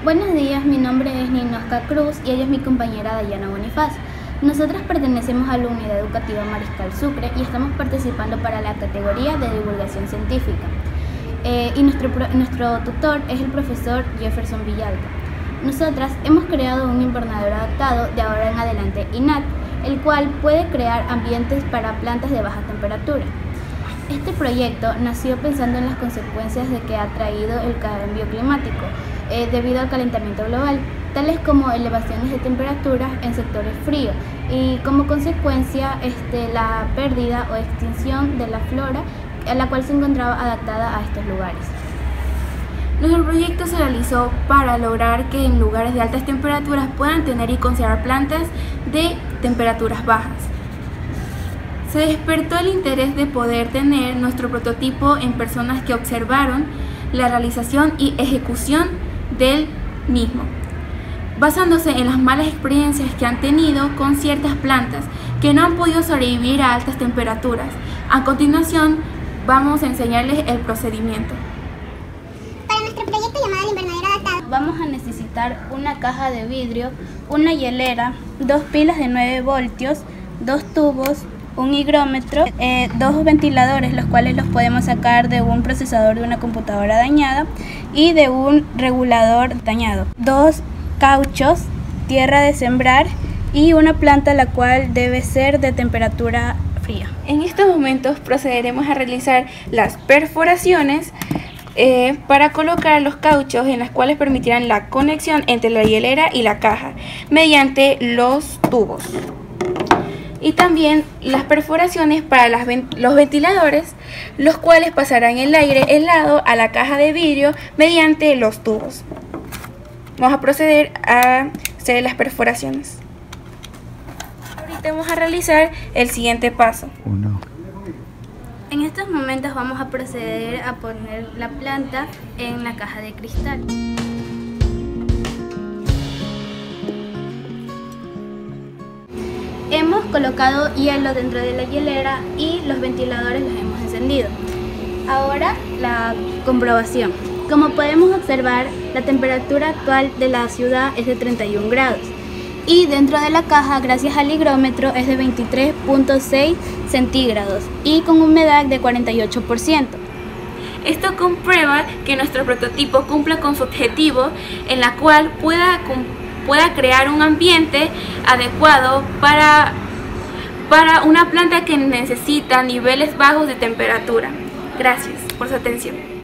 Buenos días, mi nombre es Ninosca Cruz y ella es mi compañera Dayana Bonifaz. Nosotras pertenecemos a la Unidad Educativa Mariscal Sucre y estamos participando para la categoría de divulgación científica. Y nuestro tutor es el profesor Jefferson Villalta. Nosotras hemos creado un invernadero adaptado de ahora en adelante INAT, el cual puede crear ambientes para plantas de baja temperatura. Este proyecto nació pensando en las consecuencias de que ha traído el cambio climático debido al calentamiento global, tales como elevaciones de temperaturas en sectores fríos y como consecuencia la pérdida o extinción de la flora a la cual se encontraba adaptada a estos lugares. Nuestro proyecto se realizó para lograr que en lugares de altas temperaturas puedan tener y conservar plantas de temperaturas bajas. Se despertó el interés de poder tener nuestro prototipo en personas que observaron la realización y ejecución del mismo, basándose en las malas experiencias que han tenido con ciertas plantas que no han podido sobrevivir a altas temperaturas. A continuación, vamos a enseñarles el procedimiento. Para nuestro proyecto llamado el invernadero adaptado, vamos a necesitar una caja de vidrio, una hielera, 2 pilas de 9 voltios, 2 tubos, un higrómetro, 2 ventiladores, los cuales los podemos sacar de un procesador de una computadora dañada y de un regulador dañado, 2 cauchos, tierra de sembrar y una planta la cual debe ser de temperatura fría. En estos momentos procederemos a realizar las perforaciones para colocar los cauchos en las cuales permitirán la conexión entre la hielera y la caja mediante los tubos. Y también las perforaciones para los ventiladores, los cuales pasarán el aire helado a la caja de vidrio mediante los tubos. Vamos a proceder a hacer las perforaciones. Ahorita vamos a realizar el siguiente paso. En estos momentos vamos a proceder a poner la planta en la caja de cristal. Hemos colocado hielo dentro de la hielera y los ventiladores los hemos encendido. Ahora la comprobación. Como podemos observar, la temperatura actual de la ciudad es de 31 grados y dentro de la caja, gracias al higrómetro, es de 23.6 centígrados y con humedad de 48%. Esto comprueba que nuestro prototipo cumple con su objetivo, en la cual pueda crear un ambiente adecuado para una planta que necesita niveles bajos de temperatura. Gracias por su atención.